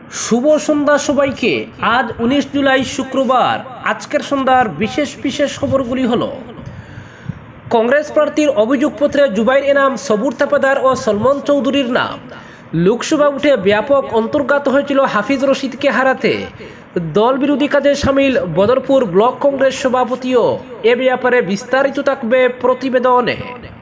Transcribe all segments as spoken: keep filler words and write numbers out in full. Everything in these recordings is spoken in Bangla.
শুভ সন্ধ্যা সবাইকে। আজ উনিশ জুলাই শুক্রবার। আজকের সন্ধ্যার বিশেষ বিশেষ খবরগুলি হলো: কংগ্রেস প্রার্থীর অভিযোগপত্রে জুবাইর এনাম, সবুর তাপাদার ও সলমন চৌধুরীর নাম। লোকসভা উঠে ব্যাপক অন্তর্ঘাত হয়েছিল হাফিজ রশিদকে হারাতে। দল বিরোধী কাজে সামিল বদরপুর ব্লক কংগ্রেস সভাপতিও। এ ব্যাপারে বিস্তারিত থাকবে প্রতিবেদনে।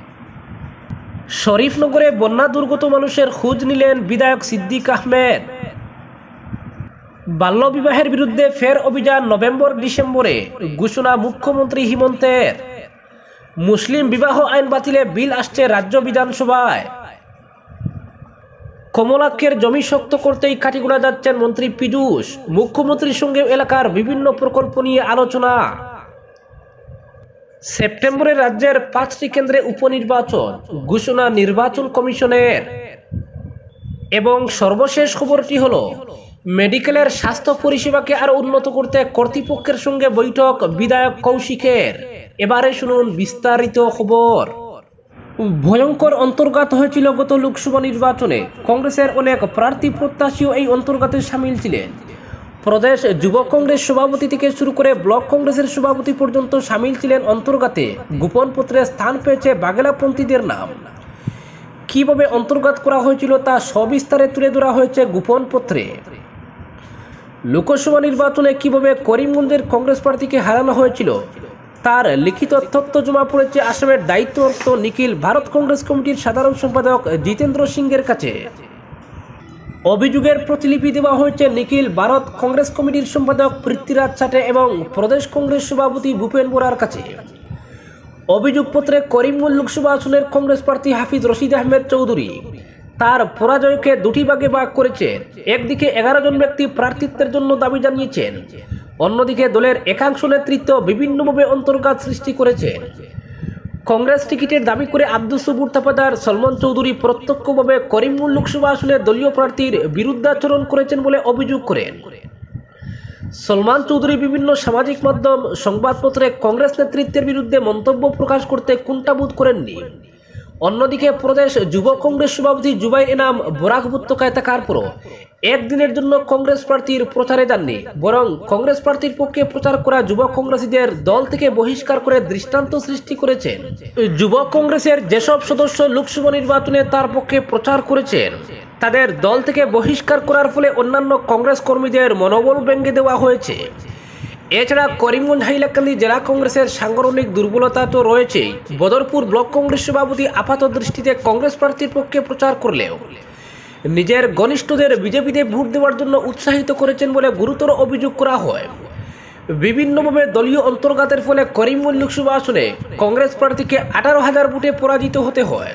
শরীফনগরে বন্যা দুর্গত মানুষের খোঁজ নিলেন বিধায়ক সিদ্দিক আহমেদ। বাল্যবিবাহের বিরুদ্ধে ফের অভিযান নভেম্বর ডিসেম্বরে, ঘোষণা মুখ্যমন্ত্রী হিমন্তের। মুসলিম বিবাহ আইন বাতিলে বিল আসছে রাজ্য বিধানসভায়। কমলাক্ষের জমি শক্ত করতেই কাটিগড়া যাচ্ছেন মন্ত্রী পীযূষ। মুখ্যমন্ত্রীর সঙ্গে এলাকার বিভিন্ন প্রকল্প নিয়ে আলোচনা। সেপ্টেম্বরে রাজ্যের পাঁচটি কেন্দ্রে উপনির্বাচন, ঘোষণা নির্বাচন কমিশনের। এবং সর্বশেষ খবরটি হলো, মেডিকেলের স্বাস্থ্য পরিষেবাকে আরো উন্নত করতে কর্তৃপক্ষের সঙ্গে বৈঠক বিধায়ক কৌশিকের। এবারে শুনুন বিস্তারিত খবর। ভয়ঙ্কর অন্তর্ঘাত হয়েছিল গত লোকসভা নির্বাচনে। কংগ্রেসের অনেক প্রার্থী প্রত্যাশীও এই অন্তর্ঘাতে সামিল ছিলেন। প্রদেশ যুব কংগ্রেস সভাপতি থেকে শুরু করে ব্লক কংগ্রেসের সভাপতি পর্যন্ত সামিল ছিলেন অন্তর্ঘাতে। গোপন পত্রে স্থান পেয়েছে বাগেলাপন্থীদের নাম। কিভাবে অন্তর্ঘাত করা হয়েছিল তা সবিস্তারে তুলে ধরা হয়েছে গোপন পত্রে। লোকসভা নির্বাচনে কিভাবে করিমগঞ্জের কংগ্রেস প্রার্থীকে হারানো হয়েছিল তার লিখিত তথ্য জমা পড়েছে আসামের দায়িত্বরত নিখিল ভারত কংগ্রেস কমিটির সাধারণ সম্পাদক জিতেন্দ্র সিংয়ের কাছে। অভিযোগের প্রতিলিপি দেওয়া হয়েছে নিখিল ভারত কংগ্রেস কমিটির সম্পাদক পৃথ্বীরাজ চাটে এবং প্রদেশ কংগ্রেস সভাপতি ভূপেন বোরার কাছে। অভিযোগপত্রে করিমগঞ্জ লোকসভা আসনের কংগ্রেস প্রার্থী হাফিজ রশিদ আহমেদ চৌধুরী তার পরাজয়কে দুটি ভাগে ভাগ করেছেন। একদিকে এগারো জন ব্যক্তি প্রার্থিত্বের জন্য দাবি জানিয়েছেন, অন্যদিকে দলের একাংশ নেতৃত্ব বিভিন্নভাবে অন্তর্ঘাত সৃষ্টি করেছেন। কংগ্রেস টিকিটের দাবি করে আব্দুল সবুর তাপাদার, সলমন চৌধুরী প্রত্যক্ষভাবে করিমগঞ্জ লোকসভা আসনে দলীয় প্রার্থীর বিরুদ্ধাচরণ করেছেন বলে অভিযোগ করেন। সলমান চৌধুরী বিভিন্ন সামাজিক মাধ্যম সংবাদপত্রে কংগ্রেস নেতৃত্বের বিরুদ্ধে মন্তব্য প্রকাশ করতে কুণ্ঠাবোধ করেননি। অন্যদিকে প্রদেশ যুব কংগ্রেস সভাপতি জুবাইর এনাম বরাক উপত্যকায় থাকার পরও একদিনের জন্য কংগ্রেস প্রার্থীর প্রচারে যাননি, বরং কংগ্রেস প্রার্থীর পক্ষে প্রচার করা যুব কংগ্রেসীদের দল থেকে বহিষ্কার করে দৃষ্টান্ত সৃষ্টি করেছেন। যুব কংগ্রেসের যেসব সদস্য লোকসভা নির্বাচনে তার পক্ষে প্রচার করেছেন তাদের দল থেকে বহিষ্কার করার ফলে অন্যান্য কংগ্রেস কর্মীদের মনোবল ভেঙে দেওয়া হয়েছে। এছাড়া করিমগঞ্জ হাইলাকান্দি জেলা কংগ্রেসের সাংগঠনিক দুর্বলতা তো রয়েছেই। বদরপুর ব্লক কংগ্রেস সভাপতি আপাত দৃষ্টিতে কংগ্রেস প্রার্থীর পক্ষে প্রচার করলেও নিজের ঘনিষ্ঠদের বিজেপিতে ভোট দেওয়ার জন্য উৎসাহিত করেছেন বলে গুরুতর অভিযোগ করা হয়। বিভিন্নভাবে দলীয় অন্তর্ঘাতের ফলে করিমগঞ্জ লোকসভা আসনে কংগ্রেস প্রার্থীকে আঠারো হাজার ভোটে পরাজিত হতে হয়।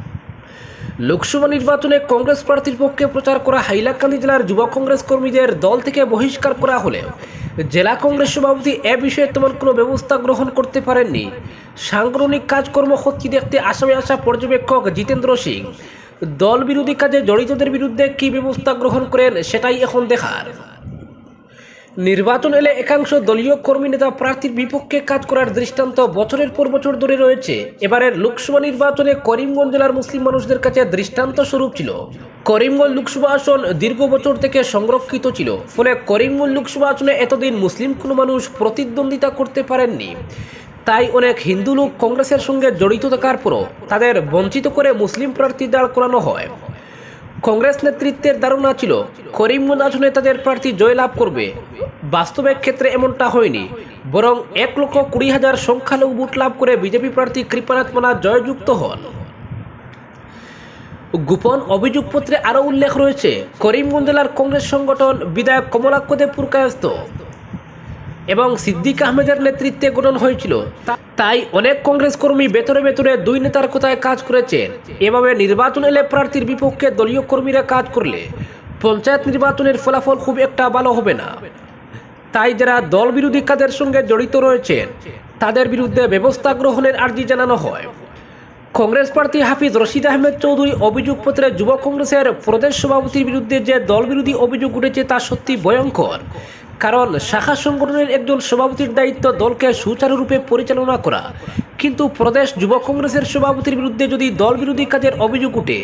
লোকসভা নির্বাচনে কংগ্রেস প্রার্থীর পক্ষে প্রচার করা হাইলাকান্দি জেলার যুব কংগ্রেস কর্মীদের দল থেকে বহিষ্কার করা হলেও জেলা কংগ্রেস সভাপতি এ বিষয়ে তেমন কোনো ব্যবস্থা গ্রহণ করতে পারেননি। সাংগঠনিক কাজকর্ম হচ্ছে দেখতে আসামে আসা পর্যবেক্ষক জিতেন্দ্র সিং দল বিরোধী কাজে জড়িতদের বিরুদ্ধে কী ব্যবস্থা গ্রহণ করেন সেটাই এখন দেখার। নির্বাচন এলে একাংশ দলীয় কর্মী নেতা প্রার্থীর বিপক্ষে কাজ করার দৃষ্টান্ত বছরের পর বছর ধরে রয়েছে। এবারের লোকসভা নির্বাচনে করিমগঞ্জ জেলার মুসলিম মানুষদের কাছে দৃষ্টান্ত স্বরূপ ছিল। করিমগঞ্জ লোকসভা আসন দীর্ঘ বছর থেকে সংরক্ষিত ছিল, ফলে করিমগঞ্জ লোকসভা আসনে এতদিন মুসলিম কোনো মানুষ প্রতিদ্বন্দ্বিতা করতে পারেননি। তাই অনেক হিন্দু লোক কংগ্রেসের সঙ্গে জড়িত থাকার পরও তাদের বঞ্চিত করে মুসলিম প্রার্থী দাঁড় করানো হয়। কংগ্রেস নেতৃত্বের ধারণা ছিল করিমগঞ্জ আসনে তাদের প্রার্থী জয়লাভ করবে। বাস্তবের ক্ষেত্রে এমনটা হয়নি, বরং এক লক্ষ কুড়ি হাজার সংখ্যালঘু ভোট লাভ করে বিজেপি প্রার্থী কৃপানাথ মানা জয়যুক্ত হন। গোপন অভিযোগপত্রে আরও উল্লেখ রয়েছে, করিমগঞ্জ জেলার কংগ্রেস সংগঠন বিধায়ক কমলাক্ষদেব পুরকায়স্থ এবং সিদ্দিক আহমেদের নেতৃত্বে গঠন হয়েছিল। তাই অনেক কংগ্রেস কর্মী ভেতরে ভেতরে দুই নেতার কথায় কাজ করেছেন। এভাবে নির্বাচন এলে প্রার্থীর বিপক্ষে দলীয় কর্মীরা কাজ করলে পঞ্চায়েত নির্বাচনের ফলাফল খুব একটা ভালো হবে না। তাই যারা দল বিরোধী কাজের সঙ্গে জড়িত রয়েছেন তাদের বিরুদ্ধে ব্যবস্থা গ্রহণের আর্জি জানানো হয়। কংগ্রেস প্রার্থী হাফিজ রশিদ আহমেদ চৌধুরী অভিযোগপত্রে যুব কংগ্রেসের প্রদেশ সভাপতির বিরুদ্ধে যে দল বিরোধী অভিযোগ উঠেছে তা সত্যি ভয়ঙ্কর। কারণ শাখা সংগঠনের একজন সভাপতির দায়িত্ব দলকে সুচারুরূপে পরিচালনা করা, কিন্তু প্রদেশ যুব কংগ্রেসের সভাপতির বিরুদ্ধে যদি দল বিরোধী কাজের অভিযোগ উঠে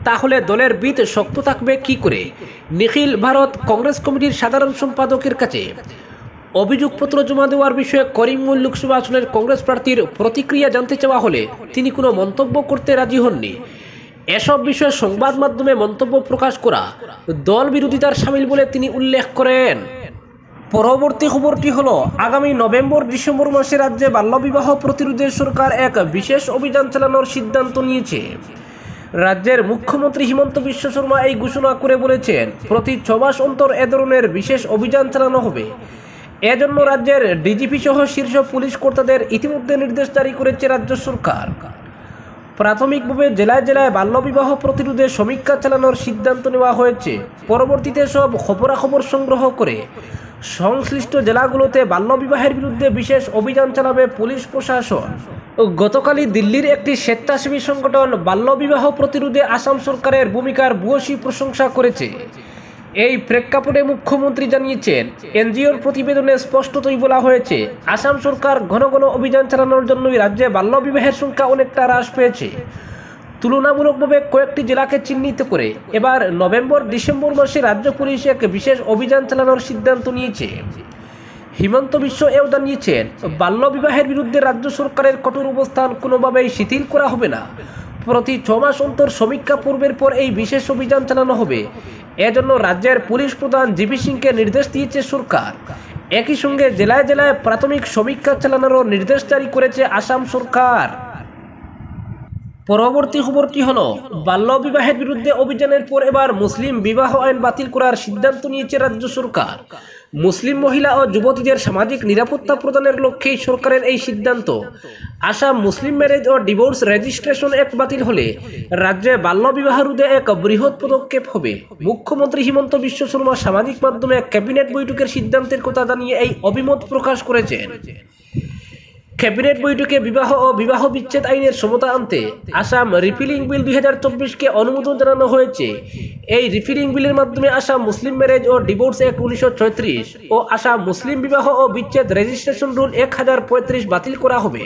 তাহলে দলের ভিত শক্ত থাকবে কি করে? নিখিল ভারত কংগ্রেস কমিটির সাধারণ সম্পাদকের কাছে অভিযোগপত্র জমা দেওয়ার বিষয়ে করিমগঞ্জ লোকসভা আসনের কংগ্রেস প্রার্থীর প্রতিক্রিয়া জানতে চাওয়া হলে তিনি কোনো মন্তব্য করতে রাজি হননি। এসব বিষয়ে সংবাদ মাধ্যমে মন্তব্য প্রকাশ করা দল বিরোধিতার সামিল বলে তিনি উল্লেখ করেন। পরবর্তী খবরটি হলো, আগামী নভেম্বর ডিসেম্বর মাসে রাজ্যে বাল্যবিবাহ প্রতিরোধে সরকার এক বিশেষ অভিযান চালানোর সিদ্ধান্ত নিয়েছে। রাজ্যের মুখ্যমন্ত্রী হিমন্ত বিশ্ব শর্মা এই ঘোষণা করে বলেছেন, প্রতি ছ মাস অন্তর এ ধরনের বিশেষ অভিযান চালানো হবে। এজন্য রাজ্যের ডিজিপি সহ শীর্ষ পুলিশ কর্তাদের ইতিমধ্যে নির্দেশ জারি করেছে রাজ্য সরকার। প্রাথমিকভাবে জেলায় জেলায় বাল্যবিবাহ প্রতিরোধে সমীক্ষা চালানোর সিদ্ধান্ত নেওয়া হয়েছে। পরবর্তীতে সব খবরাখবর সংগ্রহ করে সংশ্লিষ্ট জেলাগুলোতে বাল্যবিবাহের বিরুদ্ধে বিশেষ অভিযান চালাবে পুলিশ প্রশাসন। গতকালই দিল্লির একটি স্বেচ্ছাসেবী সংগঠন বাল্যবিবাহ প্রতিরোধে আসাম সরকারের ভূমিকার ভূয়সী প্রশংসা করেছে। এই প্রেক্ষাপটে মুখ্যমন্ত্রী জানিয়েছেন, এনজিওর প্রতিবেদনে স্পষ্টতই বলা হয়েছে, আসাম সরকার ঘন ঘন অভিযান চালানোর জন্যই রাজ্যে বাল্যবিবাহের সংখ্যা অনেকটা হ্রাস পেয়েছে। তুলনামূলকভাবে কয়েকটি জেলাকে চিহ্নিত করে এবার নভেম্বর ডিসেম্বর মাসে রাজ্য পুলিশ এক বিশেষ অভিযান চালানোর সিদ্ধান্ত নিয়েছে। হিমন্ত বিশ্ব এও জানিয়েছেন, বাল্যবিবাহের বিরুদ্ধে রাজ্য সরকারের কঠোর অবস্থান কোনোভাবেই শিথিল করা হবে না। প্রতি ছ মাস অন্তর সমীক্ষা পূর্বের পর এই বিশেষ অভিযান চালানো হবে। এজন্য রাজ্যের পুলিশ প্রধান জিবি সিংকে নির্দেশ দিয়েছে সরকার। একই সঙ্গে জেলায় জেলায় প্রাথমিক সমীক্ষা চালানোরও নির্দেশ জারি করেছে আসাম সরকার। পরবর্তী খবরটি হলো, বাল্যবিবাহের বিরুদ্ধে অভিযানের পর এবার মুসলিম বিবাহ আইন বাতিল করার সিদ্ধান্ত নিয়েছে রাজ্য সরকার। মুসলিম মহিলা ও যুবতীদের সামাজিক নিরাপত্তা প্রদানের লক্ষ্যেই সরকারের এই সিদ্ধান্ত। আসাম মুসলিম ম্যারেজ ও ডিভোর্স রেজিস্ট্রেশন অ্যাক্ট বাতিল হলে রাজ্যে বাল্যবিবাহ রোধে এক বৃহৎ পদক্ষেপ হবে। মুখ্যমন্ত্রী হিমন্ত বিশ্ব শর্মা সামাজিক মাধ্যমে ক্যাবিনেট বৈঠকের সিদ্ধান্তের কথা জানিয়ে এই অভিমত প্রকাশ করেছেন। ক্যাবিনেট বৈঠকে বিবাহ ও বিবাহ বিচ্ছেদ আইনের সমতা আনতে আসাম রিপিলিং বিল দুই হাজার চব্বিশকে অনুমোদন জানানো হয়েছে। এই রিপিলিং বিলের মাধ্যমে আসাম মুসলিম ম্যারেজ ও ডিভোর্স অ্যাক্ট উনিশশো ছয়ত্রিশ ও আসাম মুসলিম বিবাহ ও বিচ্ছেদ রেজিস্ট্রেশন রুল এক হাজার পঁয়ত্রিশ বাতিল করা হবে।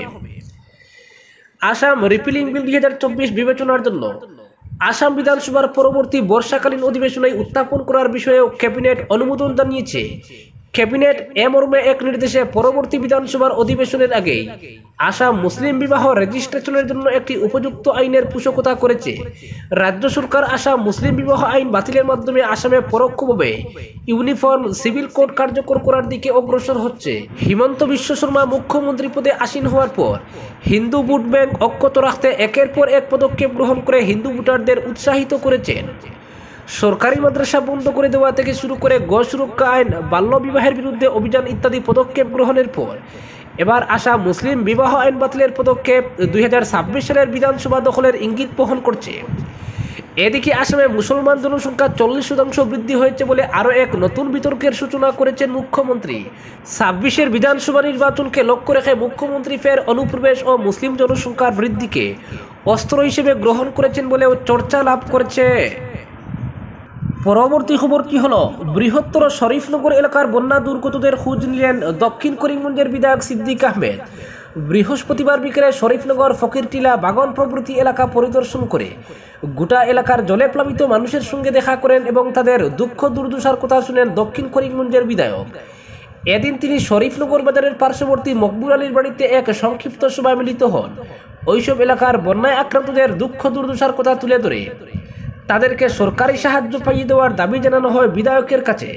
আসাম রিপিলিং বিল দুই হাজার চব্বিশ বিবেচনার জন্য আসাম বিধানসভার পরবর্তী বর্ষাকালীন অধিবেশনে উত্থাপন করার বিষয়েও ক্যাবিনেট অনুমোদন জানিয়েছে। ক্যাবিনেট এ মর্মে এক নির্দেশে পরবর্তী বিধানসভার অধিবেশনের আগেই আসাম মুসলিম বিবাহ রেজিস্ট্রেশনের জন্য একটি উপযুক্ত আইনের পোষকতা করেছে। রাজ্য সরকার আসাম মুসলিম বিবাহ আইন বাতিলের মাধ্যমে আসামে পরোক্ষভাবে ইউনিফর্ম সিভিল কোড কার্যকর করার দিকে অগ্রসর হচ্ছে। হিমন্ত বিশ্ব শর্মা মুখ্যমন্ত্রী পদে আসীন হওয়ার পর হিন্দু ভোট ব্যাংক অক্ষত রাখতে একের পর এক পদক্ষেপ গ্রহণ করে হিন্দু ভোটারদের উৎসাহিত করেছেন। সরকারি মাদ্রাসা বন্ধ করে দেওয়া থেকে শুরু করে গো সুরক্ষা আইন, বাল্যবিবাহের বিরুদ্ধে অভিযান ইত্যাদি পদক্ষেপ গ্রহণের পর এবার আসাম মুসলিম বিবাহ আইন বাতিলের পদক্ষেপ দুই হাজার ছাব্বিশ সালের বিধানসভা দখলের ইঙ্গিত বহন করছে। এদিকে আসামে মুসলমান জনসংখ্যা চল্লিশ শতাংশ বৃদ্ধি হয়েছে বলে আরও এক নতুন বিতর্কের সূচনা করেছেন মুখ্যমন্ত্রী। ছাব্বিশের বিধানসভা নির্বাচনকে লক্ষ্য রেখে মুখ্যমন্ত্রী ফের অনুপ্রবেশ ও মুসলিম জনসংখ্যার বৃদ্ধিকে অস্ত্র হিসেবে গ্রহণ করেছেন বলেও চর্চা লাভ করেছে। পরবর্তী খবরটি হলো, বৃহত্তর শরীফনগর এলাকার বন্যা দুর্গতদের খোঁজ নিলেন দক্ষিণ করিমগঞ্জের বিধায়ক সিদ্দিক আহমেদ। বৃহস্পতিবার বিকেলে শরীফনগর, ফকিরটিলা, বাগন প্রভৃতি এলাকা পরিদর্শন করে গোটা এলাকার জলে প্লাবিত মানুষের সঙ্গে দেখা করেন এবং তাদের দুঃখ দুর্দশার কথা শুনেন দক্ষিণ করিমগঞ্জের বিধায়ক। এদিন তিনি শরীফনগর বাজারের পার্শ্ববর্তী মকবুল আলীর বাড়িতে এক সংক্ষিপ্ত সভায় মিলিত হন। ওইসব এলাকার বন্যায় আক্রান্তদের দুঃখ দুর্দশার কথা তুলে ধরে তাদেরকে সরকারি সাহায্য পাইয়ে দেওয়ার দাবি জানানো হয় বিধায়কের কাছে।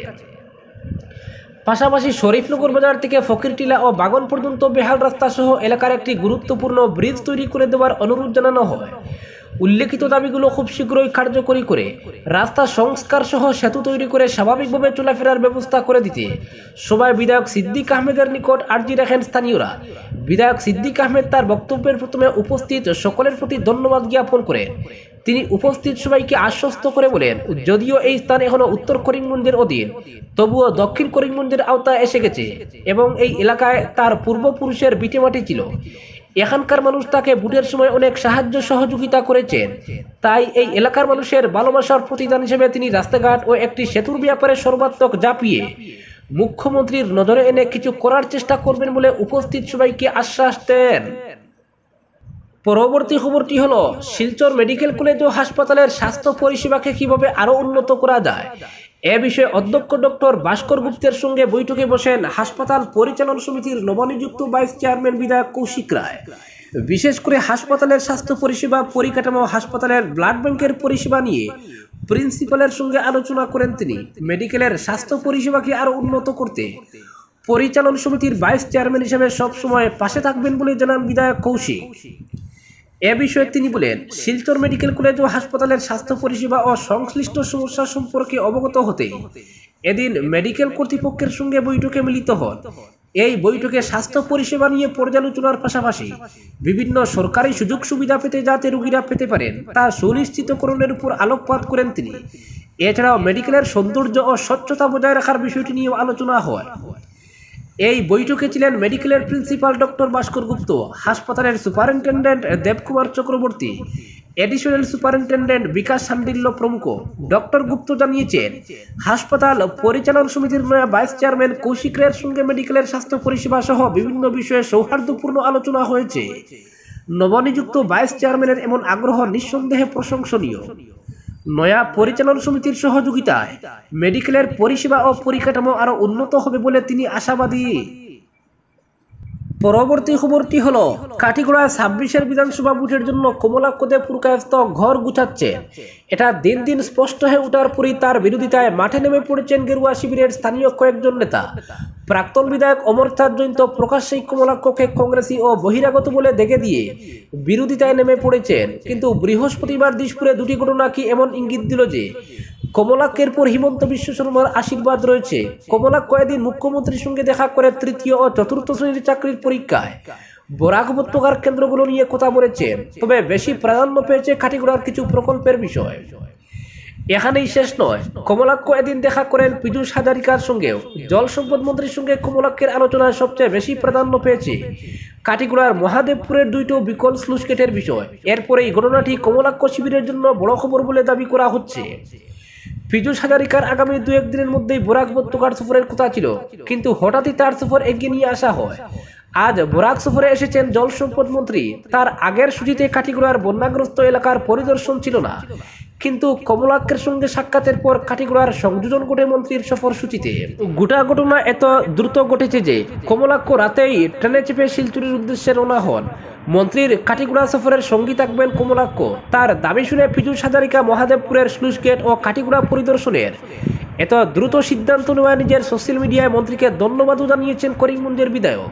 পাশাপাশি শরীফনগর বাজার থেকে ফকিরটিলা ও বাগন পর্যন্ত বেহাল রাস্তা সহ এলাকার একটি গুরুত্বপূর্ণ ব্রিজ তৈরি করে দেওয়ার অনুরোধ জানানো হয়। উল্লেখিত দাবিগুলো খুব শীঘ্রই কার্যকরী করে রাস্তা সংস্কার সহ সেতু তৈরি করে স্বাভাবিকভাবে চলাফেরার ব্যবস্থা করে দিতে সবাই বিধায়ক সিদ্দিক আহমেদের নিকট আর্জি রাখেন স্থানীয়রা। বিধায়ক সিদ্দিক আহমেদ তার বক্তব্যের প্রথমে উপস্থিত সকলের প্রতি ধন্যবাদ জ্ঞাপন করেন। তিনি উপস্থিত সবাইকে আশ্বস্ত করে বলেন, যদিও এই স্থান এখনো উত্তর করিমগঞ্জের অধীন, তবুও দক্ষিণ করিমগঞ্জের আওতায় এসে গেছে এবং এই এলাকায় তার পূর্বপুরুষের ভিটেমাটি ছিল। এখানকার মানুষ তাকে ভোটের সময় অনেক সাহায্য সহযোগিতা করেছেন। তাই এই এলাকার মানুষের ভালোবাসার প্রতিদান হিসেবে তিনি রাস্তাঘাট ও একটি সেতুর ব্যাপারে সর্বাত্মক ঝাঁপিয়ে মুখ্যমন্ত্রীর নজরে এনে কিছু করার চেষ্টা করবেন বলে উপস্থিত সবাইকে আশ্বাস দেন। পরবর্তী খবরটি হলো শিলচর মেডিকেল কলেজ ও হাসপাতালের স্বাস্থ্য পরিষেবাকে কিভাবে আরো উন্নত করা যায় এ বিষয়ে অধ্যক্ষ ডক্টর ভাস্কর গুপ্তের সঙ্গে বৈঠকে বসেন হাসপাতাল পরিচালন সমিতির নবনিযুক্ত ভাইস চেয়ারম্যান বিধায়ক কৌশিক রায়। বিশেষ করে হাসপাতালের স্বাস্থ্য পরিষেবা পরিকাঠামো, হাসপাতালের ব্লাড ব্যাংকের পরিষেবা নিয়ে প্রিন্সিপালের সঙ্গে আলোচনা করেন তিনি। মেডিকেলের স্বাস্থ্য পরিষেবাকে আরো উন্নত করতে পরিচালন সমিতির ভাইস চেয়ারম্যান হিসেবে সবসময় পাশে থাকবেন বলে জানান বিধায়ক কৌশিক। এ বিষয়ে তিনি বলেন, শিলচর মেডিকেল কলেজ ও হাসপাতালের স্বাস্থ্য পরিষেবা ও সংশ্লিষ্ট সমস্যা সম্পর্কে অবগত হতে এদিন মেডিকেল কর্তৃপক্ষের সঙ্গে বৈঠকে মিলিত হন। এই বৈঠকে স্বাস্থ্য পরিষেবা নিয়ে পর্যালোচনার পাশাপাশি বিভিন্ন সরকারি সুযোগ সুবিধা পেতে যাতে রোগীরা পেতে পারেন তা সুনিশ্চিতকরণের উপর আলোকপাত করেন তিনি। এছাড়াও মেডিকেলের সৌন্দর্য ও স্বচ্ছতা বজায় রাখার বিষয়টি নিয়েও আলোচনা হয়। এই বৈঠকে ছিলেন মেডিকেলের প্রিন্সিপাল ডক্টর ভাস্কর গুপ্ত, হাসপাতালের superintendent Debkumar Chakraborty, additional superintendent Bikash Sandilya প্রমুখ। ডক্টর গুপ্ত জানিয়েছেন, হাসপাতাল পরিচালন সমিতির ভাইস চেয়ারম্যান কৌশিক রায়ের সঙ্গে মেডিকেলের স্বাস্থ্য পরিষেবা সহ বিভিন্ন বিষয়ে সৌহার্দ্যপূর্ণ আলোচনা হয়েছে। নবনিযুক্ত ভাইস চেয়ারম্যানের এমন আগ্রহ নিঃসন্দেহে প্রশংসনীয়। নয়া পরিচালন সমিতির সহযোগিতায় মেডিকেলের পরিষেবা ও পরিকাঠামো আরো উন্নত হবে বলে তিনি আশাবাদী। পরবর্তী খবরটি হলো কাঠিগড়ায় ছাব্বিশের বিধানসভা ভোটের জন্য কমলাক্ষ দেব পুরকায়স্থ ঘর গুছাচ্ছে। এটা দিন দিন স্পষ্ট হয়ে ওঠার পরই তার বিরোধিতায় মাঠে নেমে পড়েছেন গেরুয়া শিবিরের স্থানীয় কয়েকজন নেতা। প্রাক্তন বিধায়ক অমরনাথ জয়ন্ত প্রকাশ্যেই কমলাক্ষকে কংগ্রেসি ও বহিরাগত বলে দেখে দিয়ে বিরোধিতায় নেমে পড়েছেন। কিন্তু বৃহস্পতিবার দিশপুরে দুটি ঘটনা কি এমন ইঙ্গিত দিল যে কমলাক্ষের পর হিমন্ত বিশ্ব শর্মার আশীর্বাদ রয়েছে। কমলাক্ষ এদিন মুখ্যমন্ত্রীর সঙ্গে দেখা করে তৃতীয় ও চতুর্থ শ্রেণীর চাকরির পরীক্ষায় বরাক উপত্যকার কেন্দ্রগুলো নিয়ে কথা বলেছেন। তবে বেশি প্রাধান্য পেয়েছে কাঠিগড়ার কিছু প্রকল্পের বিষয়। এখানেই শেষ নয়, কমলাক্ষ এদিন দেখা করেন পীযূষ হাজারিকার সঙ্গেও। জল সম্পদ মন্ত্রীর সঙ্গে কমলাক্ষের আলোচনায় সবচেয়ে বেশি প্রাধান্য পেয়েছে কাঠিগড়ার মহাদেবপুরের দুইটো বিকল স্লুইস গেটের বিষয়। এরপরে এই ঘটনাটি কমলাক্ষ শিবিরের জন্য বড় খবর বলে দাবি করা হচ্ছে। পীযূষ হাজারিকার আগামী দু একদিনের মধ্যেই বরাক উপত্যকার সফরের কথা ছিল, কিন্তু হঠাৎই তার সফর এগিয়ে নিয়ে আসা হয়। আজ বরাক সফরে এসেছেন জল সম্পদ মন্ত্রী। তার আগের সূচিতে কাঠিগড়ার বন্যাগ্রস্ত এলাকার পরিদর্শন ছিল না, কিন্তু কমলাক্ষের সঙ্গে সাক্ষাতের পর কাঠিগড়ার সংযোজন ঘটে মন্ত্রীর সফর সূচিতে। গোটা ঘটনা এত দ্রুত ঘটেছে যে কমলাক্ষ রাতেই ট্রেনে চেপে শিলচরের উদ্দেশ্যে রওনা হন। মন্ত্রীর কাঠিগড়া সফরের সঙ্গী থাকবেন কমলাক্ষ। তার দাবি শুনে পীযূষ হাজারিকা মহাদেবপুরের স্লুইস গেট ও কাঠিগড়া পরিদর্শনের এত দ্রুত সিদ্ধান্ত নেওয়ায় নিজের সোশ্যাল মিডিয়ায় মন্ত্রীকে ধন্যবাদও জানিয়েছেন করিমগঞ্জের বিধায়ক।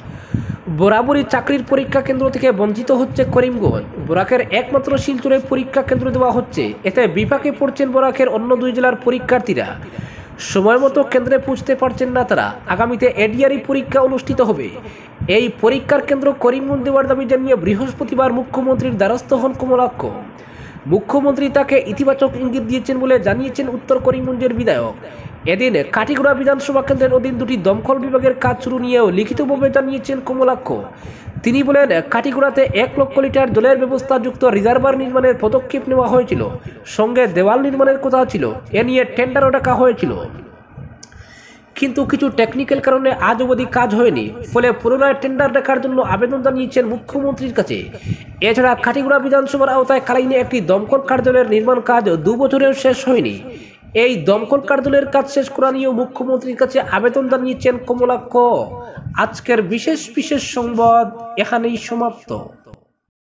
বরাবরই চাকরির পরীক্ষা কেন্দ্র থেকে বঞ্চিত হচ্ছে করিমগঞ্জ। বরাকের একমাত্র শিলচরে পরীক্ষা কেন্দ্র দেওয়া হচ্ছে, এতে বিপাকে পড়ছেন বরাকের অন্য দুই জেলার পরীক্ষার্থীরা। সময় মতো কেন্দ্রে পৌঁছতে পারছেন না তারা। আগামীতে এডিআরই পরীক্ষা অনুষ্ঠিত হবে। এই পরীক্ষার কেন্দ্র করিমগঞ্জ দেওয়ার দাবি জানিয়ে বৃহস্পতিবার মুখ্যমন্ত্রীর দ্বারস্থ হন কমলাক্ষ। মুখ্যমন্ত্রী তাকে ইতিবাচক ইঙ্গিত দিয়েছেন বলে জানিয়েছেন উত্তর করিমগঞ্জের বিধায়ক। এদিন কাঠিগড়া বিধানসভা কেন্দ্রের অধীন দুটি দমকল বিভাগের কাজ শুরু নিয়েও লিখিতভাবে জানিয়েছেন কমলাক্ষ। তিনি বলেন, কাঠিগড়াতে এক লক্ষ লিটার জলের ব্যবস্থাযুক্ত রিজার্ভার নির্মাণের পদক্ষেপ নেওয়া হয়েছিল, সঙ্গে দেওয়াল নির্মাণের কথা ছিল। এ নিয়ে টেন্ডারও ডাকা হয়েছিল, কিন্তু কিছু টেকনিক্যাল কারণে আজ অবধি কাজ হয়নি। ফলে পুনরায় টেন্ডার ডাকার জন্য আবেদন জানিয়েছেন মুখ্যমন্ত্রীর কাছে। এছাড়া কাঠিগড়া বিধানসভার আওতায় কালাইনে একটি দমকল কার্যালয়ের নির্মাণ কাজ দু বছরেও শেষ হয়নি। এই দমকল কার্যালয়ের কাজ শেষ করা নিয়েও মুখ্যমন্ত্রীর কাছে আবেদন জানিয়েছেন কমলাক্ষ। আজকের বিশেষ বিশেষ সংবাদ এখানেই সমাপ্ত।